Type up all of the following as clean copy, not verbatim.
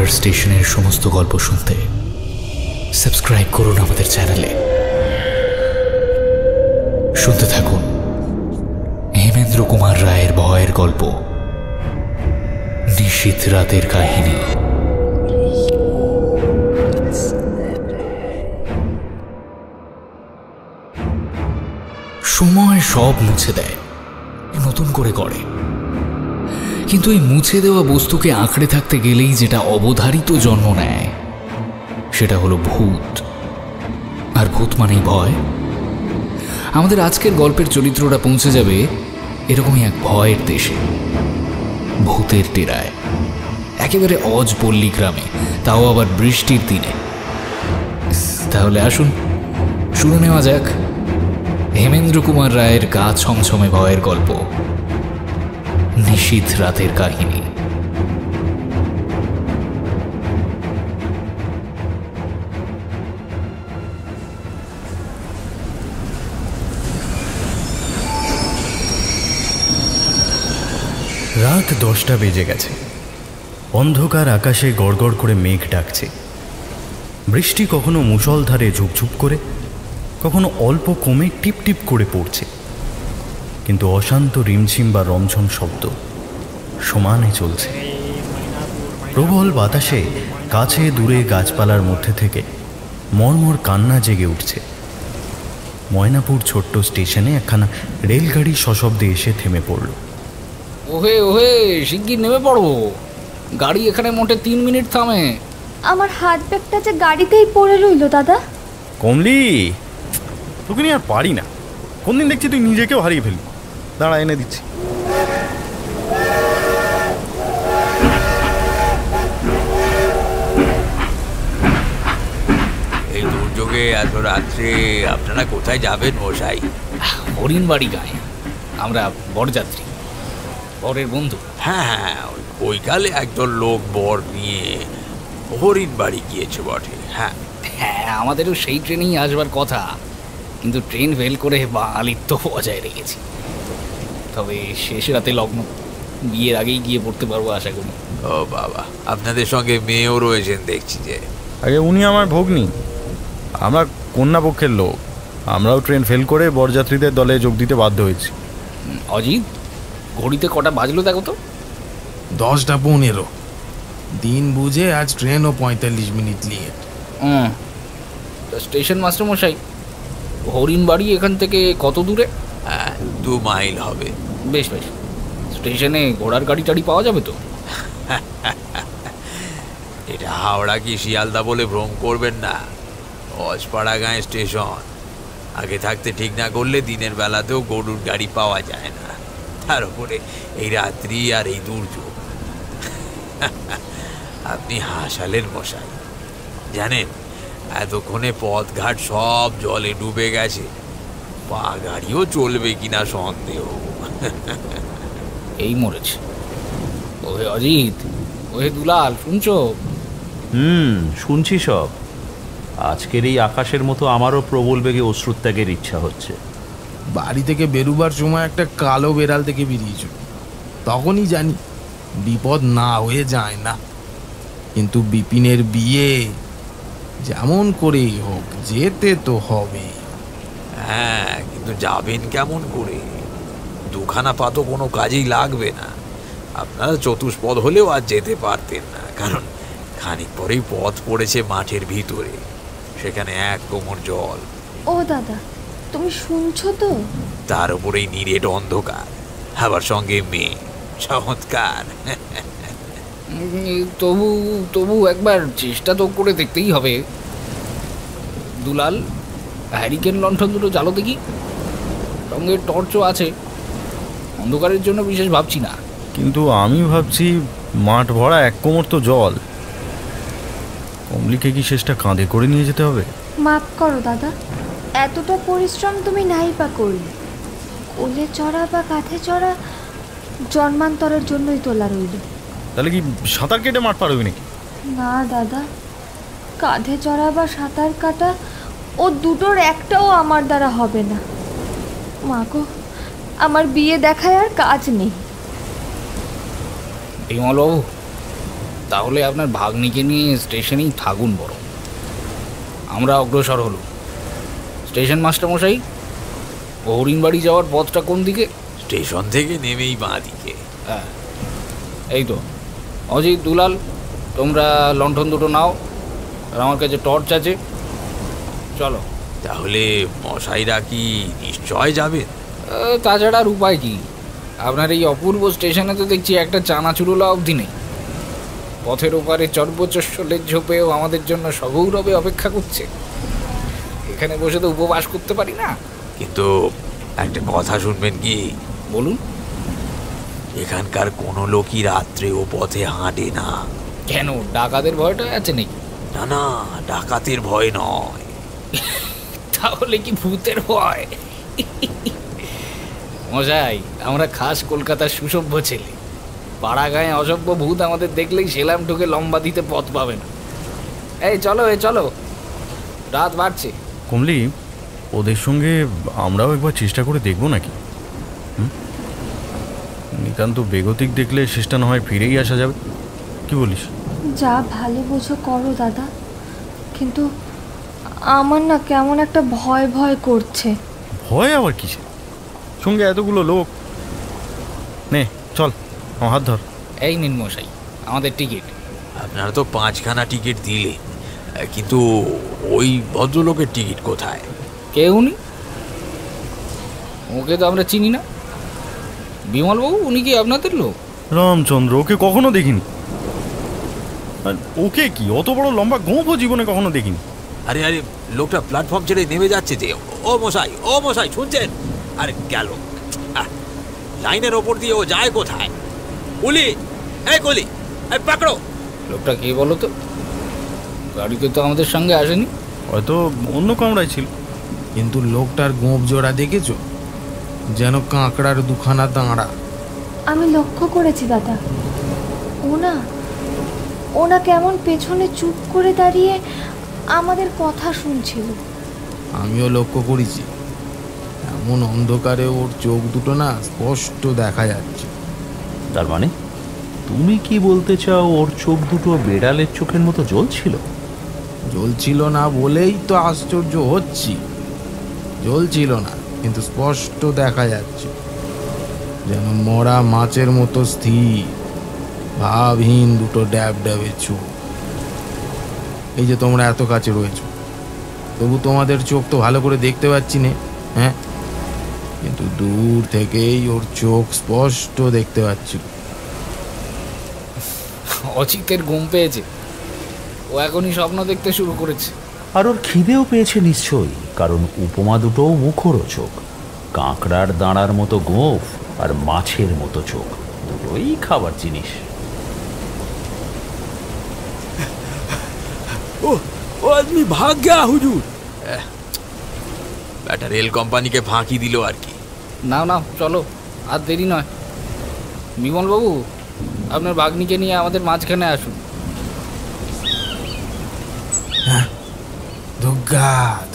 Horror স্টেশনের সমস্ত গল্প শুনতে সাবস্ক্রাইব করুন আমাদের চ্যানেলে। শুনতে থাকুন হেমেন্দ্র কুমার রায়ের ভয়ের গল্প নিশীথ রাতের কাহিনী। সময় সব মুছে দেয়, নতুন করে গড়ে। কিন্তু এই মুছে দেওয়া বস্তুকে আঁকড়ে থাকতে গেলেই যেটা অবধারিত জন্ম নেয় সেটা হলো ভূত। আর ভূত মানেই ভয়। আমাদের আজকের গল্পের চরিত্রটা পৌঁছে যাবে এরকমই এক ভয়ের দেশে, ভূতের ডেরায়, একেবারে অজপল্লী গ্রামে, তাও আবার বৃষ্টির দিনে। তাহলে আসুন শুনে নেওয়া যাক হেমেন্দ্র কুমার রায়ের গা ছমছমে ভয়ের গল্প নিশীথ রাতের কাহিনী। রাত 10টা বেজে গেছে। অন্ধকার আকাশে গড়গড় করে মেঘ ডাকছে। বৃষ্টি কখনো মুষলধারে ঝুপঝুপ করে, কখনো অল্প কমে টিপ টিপ করে পড়ছে, কিন্তু অশান্ত রিমঝিম বা রমঝম শব্দ সমানে চলছে। প্রবল বাতাসে কাছে দূরে গাছপালার মধ্যে থেকে মর্মর কান্না জেগে উঠছে। ময়নাপুর ছোট্ট স্টেশনে একখানা রেলগাড়ি সশব্দে এসে থেমে পড়ল। ওহে ওহে, শিগগির নেমে পড়ো, গাড়ি এখানে মোটে 3 মিনিট থামে। আমার হাত ব্যাগটা যে গাড়িতেই পড়ে রইল দাদা। কমলি, তোকে নিয়ে আর পারি না। কোনদিন দেখছি তুই নিজেকেও হারিয়ে ফেলবি। দাঁড়া, এনে দিচ্ছি। এই দুর্যোগে এত রাত্রে আপনারা কোথায় যাবেন মশাই? হরিণবাড়ি গায়ে, আমরা বরযাত্রী, বরের বন্ধু। হ্যাঁ হ্যাঁ, ওই কালে একদল লোক বর নিয়ে হরিণবাড়ি গিয়েছে বটে। হ্যাঁ হ্যাঁ, আমাদেরও সেই ট্রেনেই আসবার কথা, কিন্তু ট্রেন ফেল করে বাঙালিত্ব বজায় রেখেছি। তবে শেষ রাতে লগ্ন, বিয়ের আগেই গিয়ে পড়তে পারবো আশা করি। ও বাবা, আপনাদের সঙ্গে মেয়েও রয়েছেন দেখছি যে। আগে উনি আমার ভগ্নী, আমরা কন্যা পক্ষের লোক। আমরাও ট্রেন ফেল করে বরযাত্রীদের দলে যোগ দিতে বাধ্য হয়েছি। অজিত, ঘড়িতে কটা বাজলো দেখো তো। 10:15। দিন বুঝে আজ ট্রেনও 45 মিনিট লেট। স্টেশন মাস্টার মশাই, হরিণবাড়ি এখান থেকে কত দূরে? 2 মাইল হবে। বেশ বেশ, স্টেশনে ঘোড়ার গাড়ি টাড়ি পাওয়া যাবে তো? এটা হাওড়া কি শিয়ালদা বলে ভ্রম করবেন না, অজপাড়া গাঁয়ে স্টেশন। আগে থাকতে ঠিক না করলে দিনের বেলাতেও গরুর গাড়ি পাওয়া যায় না, তার উপরে এই রাত্রি আর এই দুর্যোগ। আপনি হাসালেন মশাই। জানেন, এতক্ষণে পথঘাট সব জলে ডুবে গেছে, পা গাড়িও চলবে কিনা সন্দেহ। এই মরেছে। ওহে অজিত, ওহে দুলাল, শুনছো? শুনছি সব। আজকের এই আকাশের মতো আমারও প্রবল বেগে অশ্রুত্যাগের ইচ্ছা হচ্ছে। বাড়ি থেকে বেরুবার সময় একটা কালো বেড়াল থেকে বেরিয়েছিল, তখনই জানি বিপদ না হয়ে যায় না। কিন্তু বিপিনের বিয়ে যেমন করেই হোক যেতে তো হবে। হ্যাঁ, কিন্তু যাবেন কেমন করে? 2খানা পা তো কোনো কাজেই লাগবে না। আপনারা চতুষ্পদ হলেও আর যেতে পারতেন না, কারণ খানিক পরেই পথ পড়েছে মাঠের ভিতরে, সেখানে 1 কোমর জল। ও দাদা, তুমি শুনছো তো? তার উপরেই নিরেট অন্ধকার, আবার সঙ্গে মেয়ে। চমৎকার। তবু তবু একবার চেষ্টা তো করে দেখতেই হবে। দুলাল, হ্যারিকেন লণ্ঠন দুটো জ্বালো দেখি, সঙ্গে টর্চও আছে। অন্ধকারের জন্য বিশেষ ভাবছি না, কিন্তু আমি ভাবছি মাঠ ভরা 1 কোমর তো জল। কমলিকে কি শেষটা কাঁধে করে নিয়ে যেতে হবে? মাফ করো দাদা, এতটা পরিশ্রম তুমি নাই বা করলে। কোলে চড়া বা কাঁধে চড়া জন্মান্তরের জন্যই তোলা রইল। তাহলে কি সাঁতার কেটে মাঠ পার হবি নাকি? না দাদা, কাঁধে চড়া বা সাঁতার কাটা ও দুটোর একটাও আমার দ্বারা হবে না। মা গো, আমার বিয়ে দেখায় আর কাজ নেই। বিমলবাবু, তাহলে আপনার ভাগ্নিকে নিয়ে স্টেশনেই থাকুন বরং। আমরা অগ্রসর হলো। স্টেশন মাস্টার মশাই, হরিণবাড়ি যাওয়ার পথটা কোন দিকে? স্টেশন থেকে নেমেই বাঁ দিকে। হ্যাঁ, এই তো। অজিত, দুলাল, তোমরা লণ্ঠন দুটো নাও, আর আমার কাছে টর্চ আছে। চলো। তাহলে মশাইরা কি নিশ্চয় যাবেন? তাছাড়া আর উপায় কি? আপনার এই অপূর্ব স্টেশনে তো দেখছি একটা চানাচুরোলা অবধি নেই। পথের ওপারে চর্বচস্বলের ঝোপেও আমাদের জন্য সগৌরবে অপেক্ষা করছে। এখানে বসে তো উপবাস করতে পারি না। কিন্তু একটা কথা শুনবেন কি? বলুন। এখানকার কোনো লোকই রাত্রে ও পথে হাঁটে না। কেন, ডাকাতের ভয়টা আছে নাকি? না না, ডাকাতের ভয় নয়। তাহলে কি ভূতের ভয়? মশাই, আমরা খাস কলকাতার সুসভ্য ছেলে। পাড়া গায়ে অসভ্য ভূত আমাদের দেখলেই সেলাম ঠুকে লম্বা দিতে পথ পাবে না। এই চলো, চলো, রাত বাড়ছে। কমলি, ওদের সঙ্গে আমরাও একবার চেষ্টা করে দেখবো নাকি? নিতান্ত বেগতিক দেখলে শেষটা না হয় ফিরেই আসা যাবে। কি বলিস? যা ভালো বোঝো করো দাদা, কিন্তু আমার না কেমন একটা ভয় ভয় করছে। ভয় আবার কিসে? সঙ্গে এতগুলো লোক। নে চল, আমার হাত ধর। এই নিন মশাই, আমাদের টিকিট। আপনারা তো 5খানা টিকিট দিলেন, কিন্তু ওই ভদ্রলোকের টিকিট কোথায়? কে উনি? ওকে তো আমরা চিনি না। বিমলবাবু, উনি কি আপনাদের লোক? রামচন্দ্র, ওকে কখনো দেখিনি। আর ওকে কি অত বড় লম্বা গোঁফও জীবনে কখনো দেখিনি। আরে আরে, লোকটা প্ল্যাটফর্ম ছেড়ে নেমে যাচ্ছে যে। ও মশাই শুনছেন? আরে গেল। লাইনের ওপর দিয়ে ও যায় কোথায়? কুলি, এই কুলি, এই পাকড়ো। লোকটা কে বলো তো? গাড়িতে তো আমাদের সঙ্গে আসেনি। হয়তো অন্য কামরায় ছিল। কিন্তু লোকটার গোঁফ জোড়া দেখেছো? যেন কাঁকড়ার দুখানা দাঁড়া। আমি লক্ষ্য করেছি দাদা, ওনা কেমন পেছনে চুপ করে দাঁড়িয়ে আমাদের কথা শুনছিল। আমিও লক্ষ্য করেছি। এমন অন্ধকারে ওর চোখ দুটো না স্পষ্ট দেখা যাচ্ছে। তার মানে তুমি কি বলতে চাও ওর চোখ দুটো বেড়ালের চোখের মতো জ্বলছিল? জ্বলছিল না বলেই তো আশ্চর্য হচ্ছি। জ্বলছিল না, কিন্তু স্পষ্ট দেখা যাচ্ছে, যেন মরা মাছের মতো স্থির, ভাবহীন দুটো ড্যাব ড্যাবে চোখ। এই যে তোমরা এত কাছে রয়েছো, তবু তোমাদের চোখ তো ভালো করে দেখতে পাচ্ছি না। হ্যাঁ, কিন্তু দূর থেকেই ওর চোখ স্পষ্ট দেখতে পাচ্ছি। অচিতের ঘুম পেয়েছে, ও এখনই স্বপ্ন দেখতে শুরু করেছে। আর ওর খিদেও পেয়েছে নিশ্চয়ই, কারণ উপমা দুটোও মুখরোচক। কাঁকড়ার দাঁড়ার মতো গোঁফ আর মাছের মতো চোখ, দুটোই খাবার জিনিস। ও আদমি ভাগ গয়া হুজুর। ব্যাটা রেল কোম্পানিকে ফাঁকি দিল আর কি। নাও চলো, আর দেরি নয়। বিমলবাবু, আপনার ভাগ্নিকে নিয়ে আমাদের মাঝখানে আসুন। দুর্গা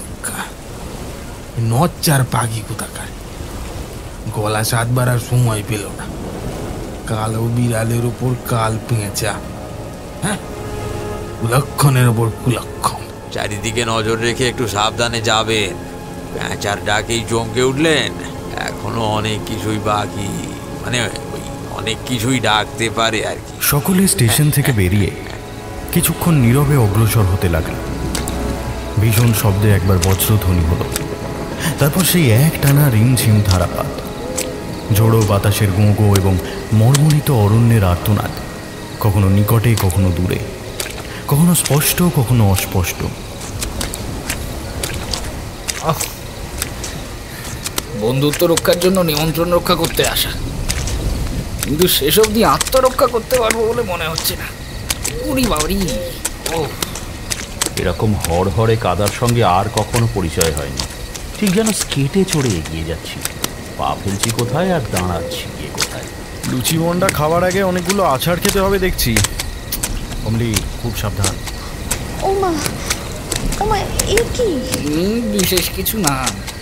নচ্চার পাখি কোথাকার, গলা সাতবার আর সময় পেল না। কালো বিড়ালের উপর কাল পেঁচা, হ্যাঁ, কুলক্ষণের ওপর কুলক্ষণ। চারিদিকে নজর রেখে একটু সাবধানে যাবেন। প্যাঁচার ডাকেই চমকে উঠলেন, এখনো অনেক কিছুই বাকি, মানে ওই অনেক কিছুই ডাকতে পারে আর কি। সকলে স্টেশন থেকে বেরিয়ে কিছুক্ষণ নীরবে অগ্রসর হতে লাগল। ভীষণ শব্দে একবার বজ্রধ্বনি হলো, তারপর সেই এক টানা রিমঝিম ধারাপাত, ঝোড়ো বাতাসের গোঁ গোঁ এবং মর্মরিত অরণ্যের আর্তনাদ, কখনো নিকটে কখনো দূরে, কখনো স্পষ্ট কখনো অস্পষ্ট। বন্ধুত্ব রক্ষার জন্য নিমন্ত্রণ রক্ষা করতে আসা, কিন্তু শেষ অবধি আত্মরক্ষা করতে পারবো বলে মনে হচ্ছে না। উড়ি বাবারি, ও এরকম হড়হড়ে কাদার সঙ্গে আর কখনো পরিচয় হয়নি। ঠিক যেন স্কেটে চড়ে এগিয়ে যাচ্ছি, পা ফেলছি কোথায় আর দাঁড়াচ্ছি গিয়ে কোথায়। লুচি বন্ডা খাবার আগে অনেকগুলো আছাড় খেতে হবে দেখছি। কমলি, খুব সাবধান। ও মা, এ কি? বিশেষ কিছু না,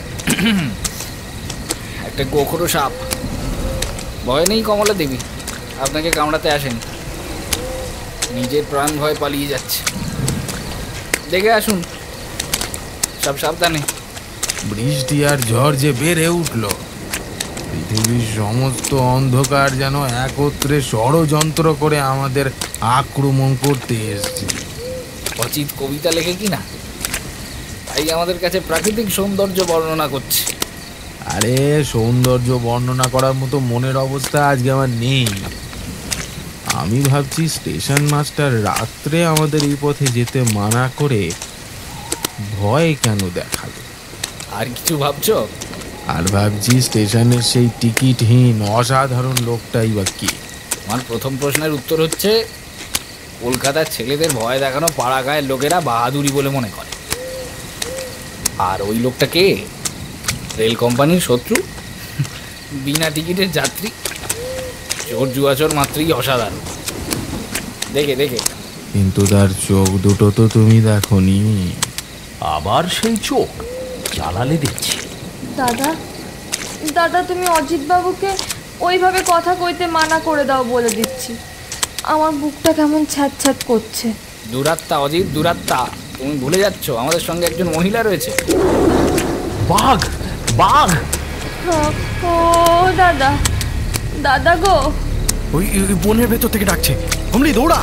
একটা গোখরো সাপ। ভয় নেই কমলা দেবী, আপনাকে কামড়াতে আসেন। নিজের প্রাণ ভয় পালিয়ে যাচ্ছে। দেখে আসুন, সব সাবধানে। বৃষ্টি আর ঝড় যে বেড়ে উঠল, পৃথিবীর সমস্ত অন্ধকার যেন একত্রে ষড়যন্ত্র করে আমাদের আক্রমণ করতে এসছে। অচিত কবিতা লেখে কি না, তাই আমাদের কাছে প্রাকৃতিক সৌন্দর্য বর্ণনা করছে। আরে সৌন্দর্য বর্ণনা করার মতো মনের অবস্থা আজকে আমার নেই। আমি ভাবছি স্টেশন মাস্টার রাত্রে আমাদের এই পথে যেতে মানা করে ভয় কেন দেখালো। আর কিছু ভাবছো? আর ভাবছি স্টেশনের সেই টিকিটহীন অসাধারণ লোকটাই বা কি। আমার প্রথম প্রশ্নের উত্তর হচ্ছে, কলকাতার ছেলেদের ভয় দেখানো পাড়া গায়ের লোকেরা বাহাদুরি বলে মনে করে। আর ওই লোকটা কে? রেল কোম্পানির শত্রু, বিনা টিকিটের যাত্রী, চোর জুয়াচোর মাত্রই অসাধারণ। দেখে দেখে কিন্তু তার চোখ দুটো তো তুমি দেখোনি। আবার সেই চোখ জ্বালালে দেখছি। দাদা, দাদা তুমি অজিত বাবুকে ওইভাবে কথা কইতে মানা করে দাও, বলে দিচ্ছি। আমার বুকটা কেমন ছ্যাঁত করছে। দুরাত্মা অজিত, দুরাত্মা। তুমি ভুলে যাচ্ছ আমাদের সঙ্গে একজন মহিলা রয়েছে। বাঘ, বাঘ! ও দাদা, দাদা গো! ওই বনের ভেতর থেকে ডাকছে। কমলি দৌড়া!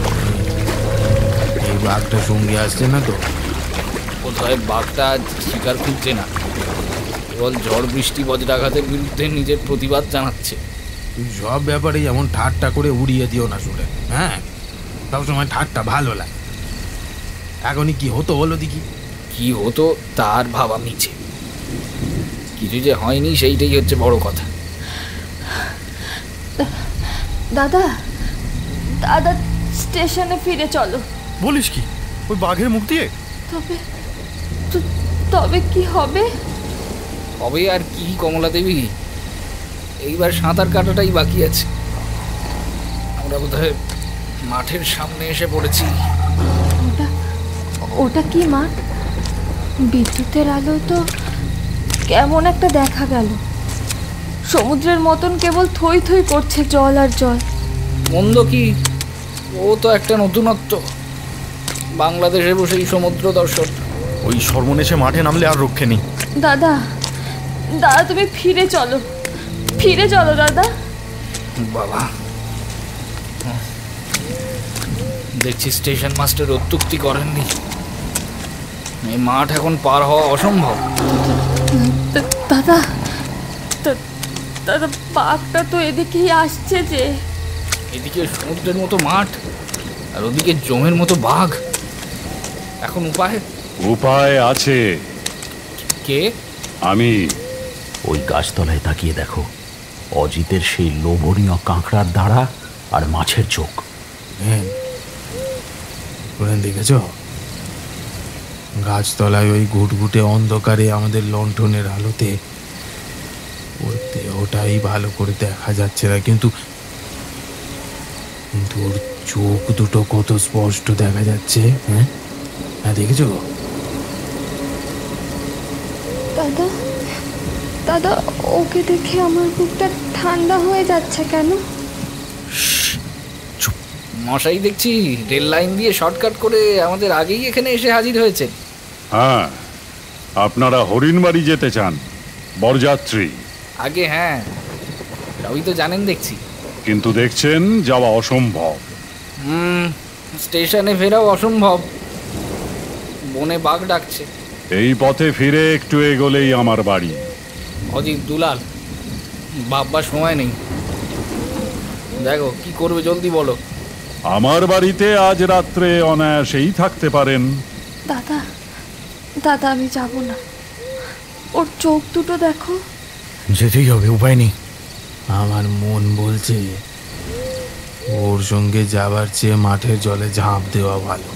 এই বাঘটা সঙ্গে আসছে না তো? কোথায় বাঘটা শিকার খুঁজছে না, কেবল ঝড় বৃষ্টি বজ্রাঘাতের বিরুদ্ধে নিজের প্রতিবাদ জানাচ্ছে। তুই সব ব্যাপারে যেমন ঠাট্টা করে উড়িয়ে দিও না শুনে। হ্যাঁ, সবসময় ঠাট্টা ভালো লাগে। এখনই কি হতো বলো দেখি? কি হতো তার ভাবা মিছে, কিছু যে হয়নি সেইটাই হচ্ছে বড় কথা। দাদা, দাদা স্টেশনে ফিরে চলো। বলিস কি? ওই বাঘের মুখ দিয়ে? তবে তবে কি হবে? হবে আর কি কমলা দেবী, এইবার সাঁতার কাটাটাই বাকি আছে। আমরা বোধহয় মাঠের সামনে এসে পড়েছি। ওটা ওটা কি মাঠ? বিদ্যুতের আলো তো কেমন একটা দেখা গেল। সমুদ্রের মতন কেবল থই থই করছে জল আর জল। মন্দ কি, ও তো একটা নতুনত্ব। বাংলাদেশে বসেই সমুদ্র দর্শন। ওই সর্বনেশে মাঠে নামলে আর রক্ষে নেই। দাদা, দাদা তুমি ফিরে চলো, ফিরে চলো দাদা। বাবা, দেখছি স্টেশন মাস্টার অত্যুক্তি করেননি। এই মাঠ এখন পার হওয়া অসম্ভব। দাদা, দাদা বাঘটা তো এদিকেই আসছে যে। এদিকে সমুদ্রের মতো মাঠ আর ওদিকে জমের মতো বাঘ। এখন উপায়? উপায় আছে। কে? আমি। ওই গাছতলায় তাকিয়ে দেখো, অজিতের সেই লোভনীয় কাঁকড়ার দাঁড়া আর মাছের চোখ। হ্যাঁ, দেখেছ? গাছতলায় ওই ঘুটঘুটে অন্ধকারে আমাদের লণ্ঠনের আলোতে ওর দেহটাই ভালো করে দেখা যাচ্ছে না, কিন্তু ওর চোখ দুটো কত স্পষ্ট দেখা যাচ্ছে। হ্যাঁ, হ্যাঁ দেখেছো? দাদা, দাদা ওকে দেখে আমার বুকটা ঠান্ডা হয়ে যাচ্ছে কেন? মশাই দেখছি রেল লাইন দিয়ে শর্টকাট করে আমাদের আগেই এখানে এসে হাজির হয়েছে। হ্যাঁ, আপনারা হরিণবাড়ি যেতে চান, বরযাত্রী। আগে হ্যাঁ, সবই তো জানেন দেখছি। কিন্তু দেখছেন যাওয়া অসম্ভব। স্টেশনে ফেরাও অসম্ভব, বনে বাঘ ডাকছে। এই পথে ফিরে একটু এগোলেই আমার বাড়ি। অজিত, দুলাল, ভাববার সময় নেই। দেখো কি করবে, জলদি বলো। আমার বাড়িতে আজ রাত্রে অনায়াসেই থাকতে পারেন। দাদা, দাদা আমি যাব না। ওর চোখ দুটো দেখো। যেতেই হবে, উপায় নেই। আমার মন বলছে ওর সঙ্গে যাবার চেয়ে মাঠের জলে ঝাঁপ দেওয়া ভালো।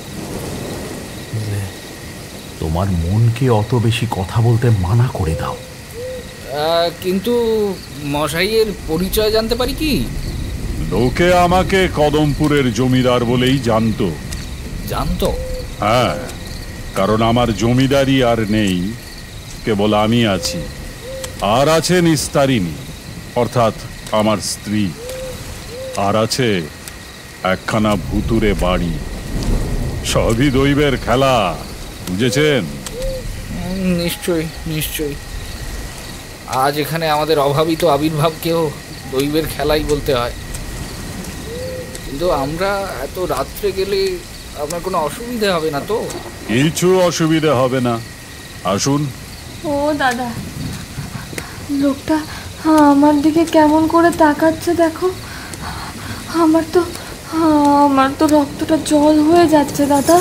তোমার মনকে অত বেশি কথা বলতে মানা করে দাও। কিন্তু মশাইয়ের পরিচয় জানতে পারি কি? লোকে আমাকে কদমপুরের জমিদার বলেই জানতো। জানতো? হ্যাঁ, কারণ আমার জমিদারি আর নেই, কেবল আমি আছি। আর আছে নিস্তারিণী, অর্থাৎ আমার স্ত্রী। আর আছে একখানা ভুতুরে বাড়ি, সবই দৈবের খেলা, বুঝেছেন? নিশ্চয়ই নিশ্চয়ই। আজ এখানে আমাদের অভাবিত আবির্ভাবকেও দৈবের খেলাই বলতে হয়। কিন্তু আমরা এত রাত্রে গেলে আপনার কোনো অসুবিধা হবে না তো? কিছু অসুবিধা হবে না, আসুন। ও দাদা, লোকটা আমার দিকে কেমন করে তাকাচ্ছে দেখো। আমার তো রক্তটা জল হয়ে যাচ্ছে দাদা।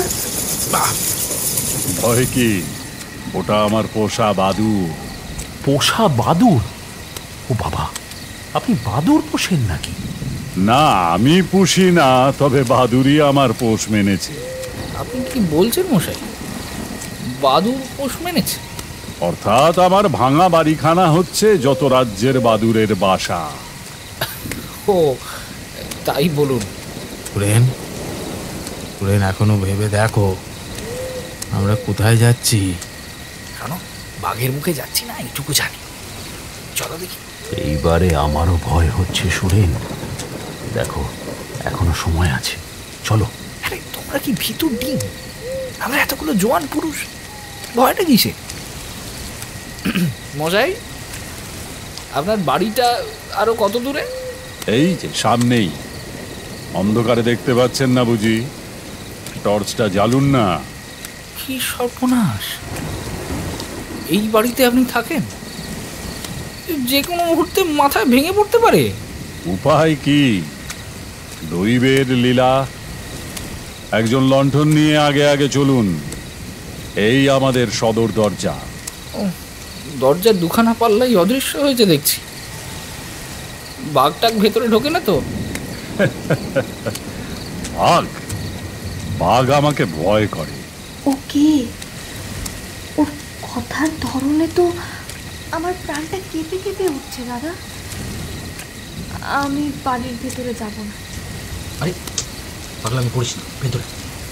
ভয় কি? ওটা আমার পোষা বাদুড়। পোষা বাদুড়? ও বাবা, আপনি বাদুড় পোষেন নাকি? না, আমি পুষি না, তবে বাদুড়ই আমার পোষ মেনেছে। আপনি কি বলছেন মশাই, বাদুড় পোষ মেনেছে? অর্থাৎ আমার ভাঙা বাড়িখানা হচ্ছে যত রাজ্যের বাদুড়ের বাসা। ও তাই বলুন। সুরেন, সুরেন, এখনো ভেবে দেখো আমরা কোথায় যাচ্ছি। কেন, বাঘের মুখে যাচ্ছি না এইটুকু জানি। চলো দেখি। এইবারে আমারও ভয় হচ্ছে সুরেন। দেখো, এখনো সময় আছে, চলো। আরে তোমরা কি ভিতর ডিম? আমরা এতগুলো জোয়ান পুরুষ, ভয়টা কিসে? মশাই, আপনার বাড়িটা আরো কত দূরে? এই যে সামনেই। অন্ধকারে দেখতে পাচ্ছেন না বুঝি? টর্চটা জ্বালুন না। কি সর্বনাশ! এই বাড়িতে আপনি থাকেন? যে কোনো মুহূর্তে মাথায় ভেঙে পড়তে পারে। উপায় কি? দৈবের লীলা। একজন লণ্ঠন নিয়ে আগে আগে চলুন। এই আমাদের সদর দরজা। ও, দরজার দুখানা পাল্লাই অদৃশ্য হয়েছে দেখছি। বাঘটাক ভেতরে ঢোকে না তো? বাঘ? বাঘ আমাকে ভয় করে। ও কি? ওর কথার ধরনে তো আমার প্রাণটা কেঁপে কেঁপে উঠছে দাদা। আমি বাড়ির ভেতরে যাব না। আরে পাগলামি করিস না, ভেতরে।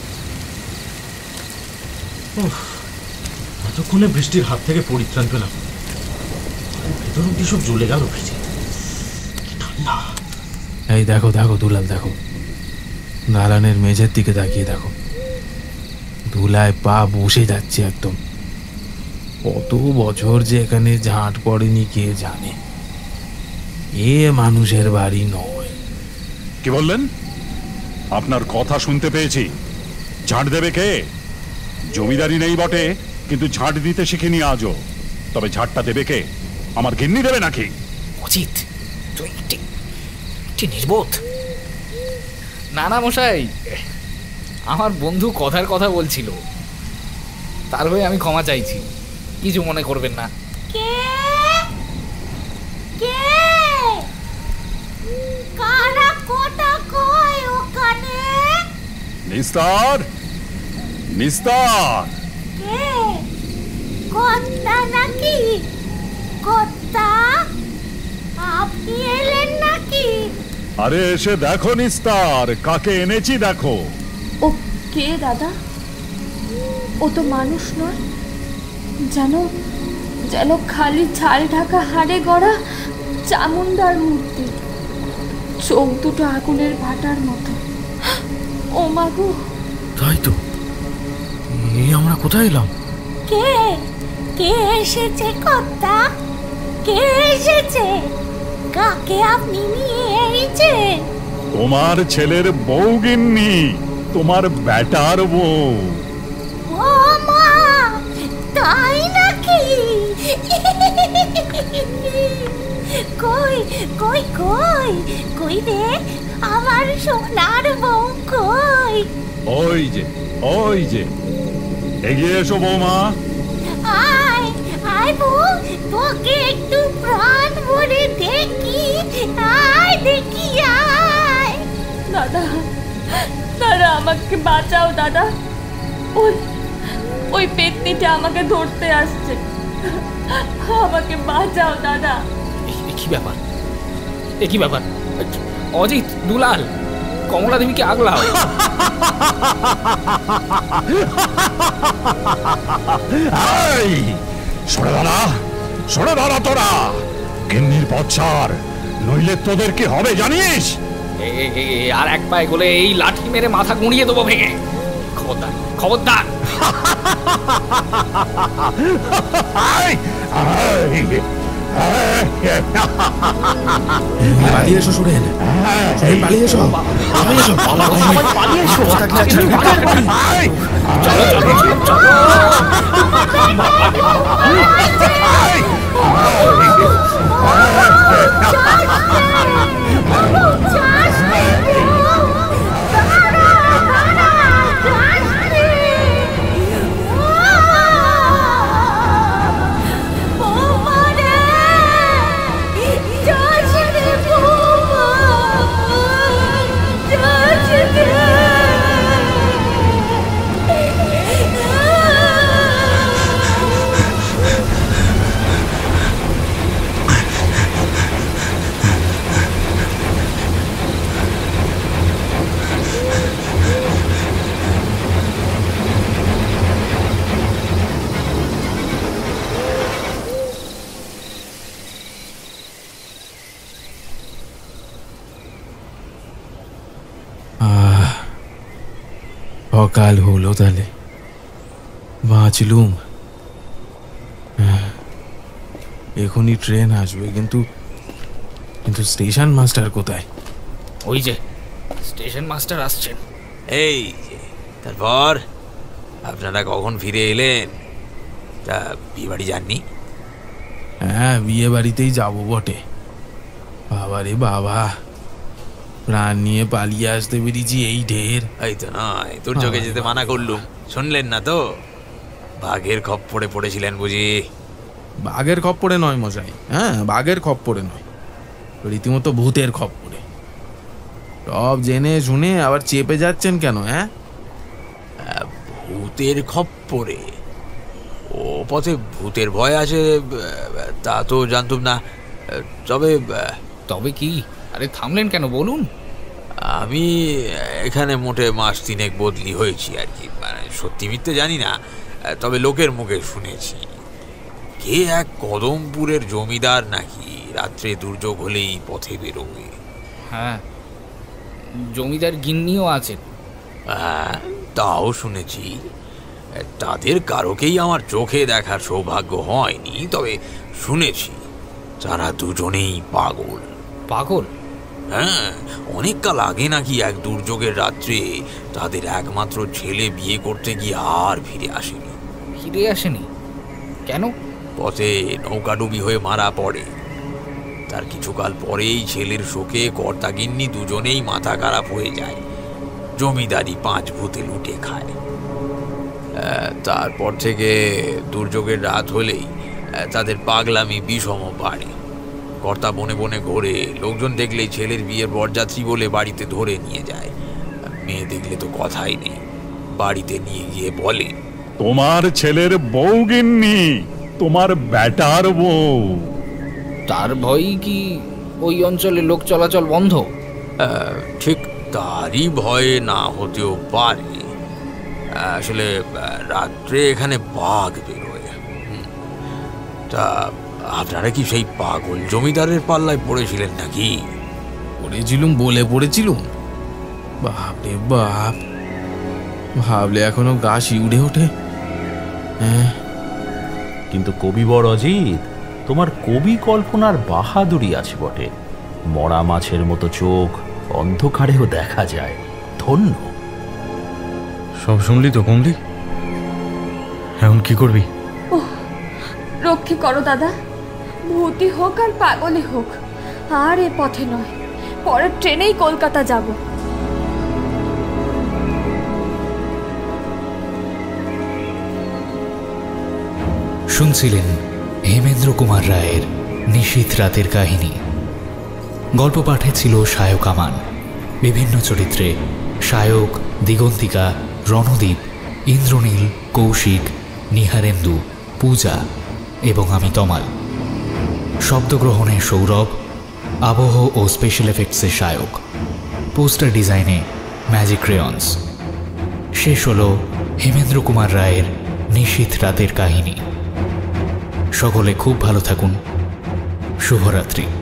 এতক্ষণে বৃষ্টির হাত থেকে পরিত্রাণ পেলাম। ভেতর অব্দি সব জ্বলে গেল ভিজে। কি ঠান্ডা! এই দেখো দেখো দুলাল, দেখো দালানের মেঝের দিকে তাকিয়ে দেখো। ধুলায় পা বসে যাচ্ছে একদম। কত বছর যে এখানে ঝাঁট পড়েনি কে জানে। এ মানুষের বাড়ি নয়। কি বললেন? আপনার কথা শুনতে পেয়েছি। ঝাঁট দেবে কে? জমিদারি নেই বটে, কিন্তু ঝাঁট দিতে শিখিনি আজও। তবে ঝাঁটটা দেবে কে? আমার গিন্নি দেবে নাকি? অজিত, তুই নির্বোধ। না না মশাই, আমার বন্ধু কথার কথা বলছিল, তার হয়ে আমি ক্ষমা চাইছি, কিছু মনে করবেন না। কে কে কারা কথা কয় ওখানে? নিস্তার, নিস্তার। কে? কর্তা নাকি? কর্তা, আপনি এলেন নাকি? আরে এসে দেখো নিস্তার, কাকে এনেছি দেখো। ও কে দাদা? ও তো মানুষ নয়, যেন যেন খালি ছাল ঢাকা হাড়ে গড়া চামুন্ডার মূর্তি, চোখ দুটো আগুনের ভাটার মতো। ও মাগো! তাই তো, আমরা কোথায় এলাম? কে কে এসেছে কর্তা? কে এসেছে? কাকে আপনি নিয়ে এসেছেন? তোমার ছেলের বউ গিন্নি, তোমার বেটার বউ। ও মা, তাই নাকি? কই কই কই কই রে আমার সোনার বউ কই? ওই যে, ওই যে, এগিয়ে এসো বৌমা। আয় আয় বউ, তোকে একটু প্রাণ ভরে দেখি। আয় দেখি, আয়। দাদা, দাদা আমাকে বাঁচাও দাদা। ওই ওই পেতনিটা আমাকে ধরতে আসছে, আমাকে বাঁচাও দাদা। কি ব্যাপার, কি ব্যাপার? অজিত, দুলাল, কমলা দেবীকে আগলাও। সরে দাঁড়া, সরে দাঁড়া তোরা। গিন্নির পথ ছাড়, নইলে তোদের কি হবে জানিস? আর এক পায়ে গলে এই লাঠি মেরে মাথা গুঁড়িয়ে দেবো ভেঙে। খবরদার খবরদার। পালিয়ে এসো সুরেন, পালিয়ে এসো, পালিয়ে এসো, পালিয়ে এসো। চলো চলো চলো। সকাল হলো, তাহলে বাঁচলুম। এখনই ট্রেন আসবে, কিন্তু স্টেশন মাস্টার কোথায়? ওই যে স্টেশন মাস্টার আসছেন। এই যে, তারপর আপনারা কখন ফিরে এলেন? তা বিয়ে বাড়ি যাননি? হ্যাঁ, বিয়ে বাড়িতেই যাবো বটে। বাবা রে বাবা, প্রাণ নিয়ে পালিয়ে আসতে পেরেছি, এই ঢের। এই তো নয়, তোর চোখে যেতে মানা করলুম, শুনলেন না তো? বাঘের খপ্পরে পড়েছিলেন বুঝি? বাঘের খপ্পরে নয় মশাই, হ্যাঁ বাঘের খপ্পরে নয়, রীতিমতো ভূতের খপ্পরে। সব জেনে শুনে আবার চেপে যাচ্ছেন কেন? হ্যাঁ, ভূতের খপ্পরে? ও পথে ভূতের ভয় আছে তা তো জানতুম না। তবে কি? আরে থামলেন কেন, বলুন। আমি এখানে মোটে মাস 3 বদলি হয়েছি আর কি। মানে সত্যি মিথ্যে জানি না, তবে লোকের মুখে শুনেছি কে এক কদমপুরের জমিদার নাকি রাত্রে দুর্যোগ হলেই পথে বেরোবে। হ্যাঁ, জমিদার গিন্নিও আছেন। হ্যাঁ, তাও শুনেছি। তাদের কারোকেই আমার চোখে দেখার সৌভাগ্য হয়নি, তবে শুনেছি তারা দুজনেই পাগল। পাগল? হ্যাঁ, অনেক কাল আগে নাকি এক দুর্যোগের রাত্রে তাদের একমাত্র ছেলে বিয়ে করতে গিয়ে আর ফিরে আসেনি। ফিরে আসেনি কেন? পথে নৌকাডুবি হয়ে মারা পড়ে। তার কিছুকাল পরেই ছেলের শোকে কর্তাগিন্নি দুজনেই মাথা খারাপ হয়ে যায়। জমিদারি 5 ভূতে লুটে খায়। তারপর থেকে দুর্যোগের রাত হলেই তাদের পাগলামি বিষম বাড়ে। কর্তা বনে বনে ঘোরে, লোকজন দেখলেই ছেলের বিয়ের বরযাত্রী বলে বাড়িতে ধরে নিয়ে যায়। মেয়ে দেখলে তো কথাই নেই, বাড়িতে নিয়ে গিয়ে বলে, তোমার ছেলের বউ গিন্নি, তোমার বেটার বউ। তার ভয়ই কি ওই অঞ্চলে লোক চলাচল বন্ধ? ঠিক তারই ভয়ে না হতেও পারে। আসলে রাত্রে এখানে বাঘ বেরোয়। তা আপনারা কি সেই পাগল জমিদারের পাল্লায় পড়েছিলেন নাকি? পড়েছিলুম বলে পড়েছিলুম? বাপরে বাপ, ভাবলে এখনো গা শিউড়ে ওঠে। হ্যাঁ, কিন্তু কবিবর অজিত, তোমার কবি কল্পনার বাহাদুরি আছে বটে। মরা মাছের মতো চোখ অন্ধকারেও দেখা যায়, ধন্য। সব শুনলি তো কমলি? এখন কি করবি? রক্ষে করো দাদা, ভূতি হোক আর পাগলই হোক, আর এ পথে নয়, পরের ট্রেনেই কলকাতা যাব। শুনছিলেন হেমেন্দ্র কুমার রায়ের নিশীথ রাতের কাহিনী। গল্প পাঠে ছিল সায়ক আমান। বিভিন্ন চরিত্রে সায়ক, দিগন্তিকা, রণদীপ, ইন্দ্রনীল, কৌশিক, নিহারেন্দু, পূজা এবং আমি তমাল। শব্দগ্রহণে সৌরভ, আবহ ও স্পেশাল এফেক্টসে সায়ক, পোস্টার ডিজাইনে ম্যাজিক ক্রেয়ন্স। শেষ হল হেমেন্দ্র কুমার রায়ের নিশীথ রাতের কাহিনী। সকলে খুব ভালো থাকুন। শুভরাত্রি।